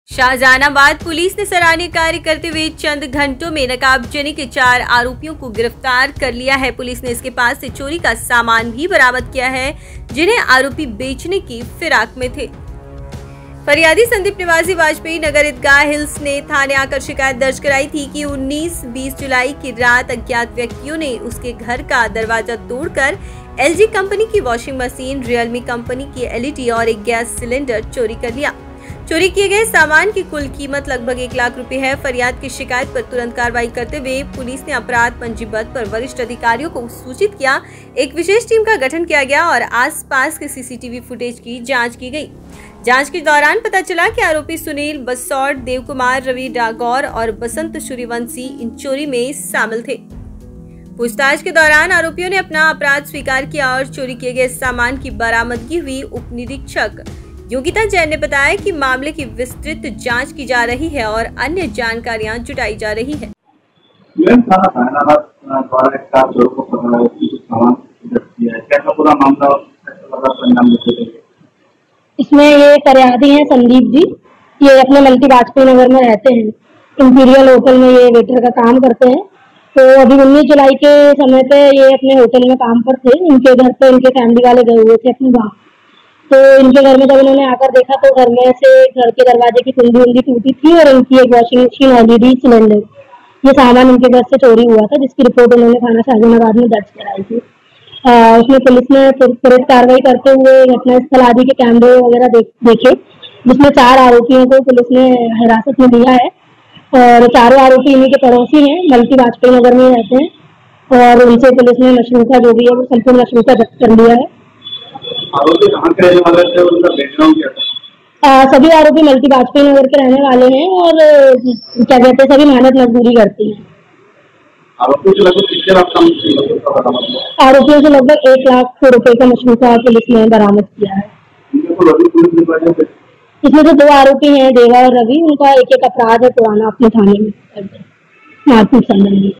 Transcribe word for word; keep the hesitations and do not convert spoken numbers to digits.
Shahjahanabad police ने सराहनीय कार्य करते हुए चंद घंटों में नकाबजनी के चार आरोपियों को गिरफ्तार कर लिया है। पुलिस ने इसके पास से चोरी का सामान भी बरामद किया है, जिन्हें आरोपी बेचने की फिराक में थे। फरियादी संदीप निवासी वाजपेयी नगर ईदगाह हिल्स ने थाने आकर शिकायत दर्ज कराई थी कि उन्नीस बीस जुलाई की रात अज्ञात व्यक्तियों ने उसके घर का दरवाजा तोड़कर एलजी कंपनी की वॉशिंग मशीन, रियलमी कंपनी की एलईडी और एक गैस सिलेंडर चोरी कर लिया। चोरी किए गए सामान की कुल कीमत लगभग एक लाख रुपए है। फरियाद की शिकायत पर तुरंत कार्रवाई करते हुए पुलिस ने अपराध पंजीबद्ध पर वरिष्ठ अधिकारियों को सूचित किया। एक विशेष टीम का गठन किया गया और आसपास के सीसीटीवी फुटेज की जांच की गई। जांच के दौरान पता चला कि आरोपी सुनील बसौड़, देव कुमार, रवि डागौर और बसंत सूर्यवंशी इन चोरी में शामिल थे। पूछताछ के दौरान आरोपियों ने अपना अपराध स्वीकार किया और चोरी किए गए सामान की बरामदगी हुई। उप निरीक्षक योगिता जैन ने बताया कि मामले की विस्तृत जांच की जा रही है और अन्य जानकारियां जुटाई जा रही है। इसमें ये फरियादी हैं संदीप जी, ये अपने मल्टी वाजपेयी नगर में रहते हैं। इंपीरियल होटल में ये वेटर का काम करते हैं। तो अभी उन्नीस जुलाई के समय पे ये अपने होटल में काम पर थे। इनके घर पे इनके फैमिली वाले गए हुए थे अपने गाँव। तो इनके घर में जब इन्होंने आकर देखा तो घर में से घर के दरवाजे की कुंडी उंडी टूटी थी और इनकी एक वॉशिंग मशीन, एलईडी, सिलेंडर, ये सामान इनके घर से चोरी हुआ था, जिसकी रिपोर्ट उन्होंने थाना शाहजहानाबाद में दर्ज कराई थी। आ, उसमें पुलिस ने त्वरित कार्रवाई करते हुए घटनास्थल आदि के कैमरे वगैरह देख, देखे, जिसमें चार आरोपियों को पुलिस ने हिरासत में लिया है और चारों आरोपी इन्हीं के पड़ोसी हैं, मल्टी वाजपेयी नगर में रहते हैं और उनसे पुलिस ने मशरूका जो भी है वो संपूर्ण मशरूका जब्त कर लिया है। आरोपी कहाँ के रहने वाले थे, उनका बैकग्राउंड क्या था? सभी आरोपी मल्टी वाजपेयी नगर के रहने वाले हैं और क्या कहते हैं सभी मेहनत मजदूरी करते हैं। आरोपियों से लगभग कितने लाख का आरोपियों से लगभग एक लाख रुपए का मशरूका पुलिस ने बरामद किया है। इसमें जो दो आरोपी हैं, देवा और रवि, उनका एक एक अपराध है पुराना अपने थाने में मारपीट संबंधी।